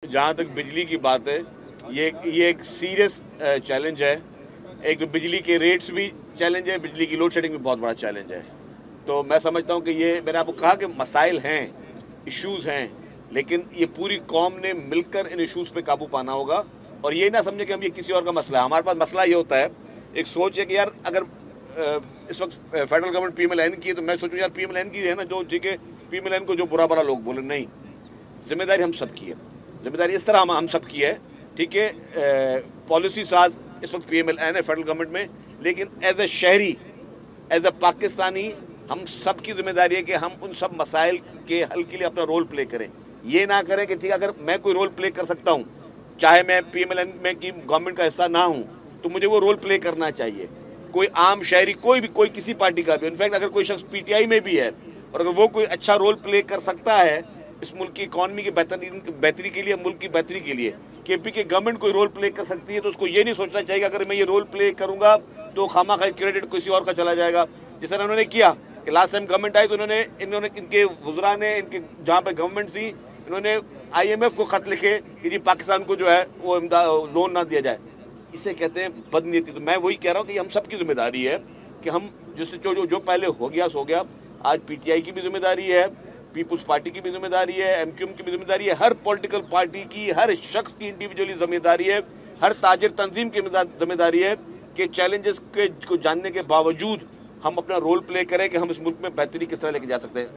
जहाँ तक बिजली की बात है, ये एक सीरियस चैलेंज है। एक तो बिजली के रेट्स भी चैलेंज है, बिजली की लोड शेडिंग भी बहुत बड़ा चैलेंज है। तो मैं समझता हूँ कि ये मैंने आपको कहा कि मसाइल हैं, इश्यूज़ हैं, लेकिन ये पूरी कौम ने मिलकर इन इश्यूज़ पे काबू पाना होगा। और ये ना समझे कि हम ये किसी और का मसला है। हमारे पास मसला ये होता है, एक सोच है कि यार अगर इस वक्त फेडरल गवर्नमेंट PMLN की है तो मैं सोचूं यार PMLN की है ना, जो ठीक है PMLN को जो बुरा भला लोग बोले, नहीं, जिम्मेदारी हम सब की है। जिम्मेदारी इस तरह हम सब की है, ठीक है। पॉलिसी साज इस वक्त PMLN है फेडरल गवर्नमेंट में, लेकिन एज ए शहरी, एज ए पाकिस्तानी, हम सब की जिम्मेदारी है कि हम उन सब मसाइल के हल के लिए अपना रोल प्ले करें। ये ना करें कि ठीक है अगर मैं कोई रोल प्ले कर सकता हूँ, चाहे मैं PMLN में की गवर्नमेंट का हिस्सा ना हूँ, तो मुझे वो रोल प्ले करना चाहिए। कोई आम शहरी, कोई किसी पार्टी का भी, इनफैक्ट अगर कोई शख्स PTI में भी है और अगर वो कोई अच्छा रोल प्ले कर सकता है इस मुल्क की इकॉनमी की बेहतरी के लिए, मुल्क की बेहतरी के लिए, KP के गवर्नमेंट कोई रोल प्ले कर सकती है, तो उसको ये नहीं सोचना चाहिए अगर मैं ये रोल प्ले करूंगा तो खामा क्रेडिट किसी और का चला जाएगा। जिस तरह उन्होंने किया कि लास्ट टाइम गवर्नमेंट आई तो इन्होंने इनके वज़रा ने, इनके जहाँ पे गवर्नमेंट थी, इन्होंने IMF को खत लिखे कि जी पाकिस्तान को जो है वो लोन ना दिया जाए। इसे कहते हैं बदनीयती। तो मैं वही कह रहा हूँ कि हम सब की जिम्मेदारी है कि हम जिससे जो पहले हो गया सो गया। आज PTI की भी जिम्मेदारी है, पीपुल्स पार्टी की भी जिम्मेदारी है, MQM की भी जिम्मेदारी है, हर पॉलिटिकल पार्टी की, हर शख्स की इंडिविजुअली जिम्मेदारी है, हर ताजिर तंजीम की जिम्मेदारी है कि चैलेंजेस को जानने के बावजूद हम अपना रोल प्ले करें कि हम इस मुल्क में बेहतरी किस तरह लेके जा सकते हैं।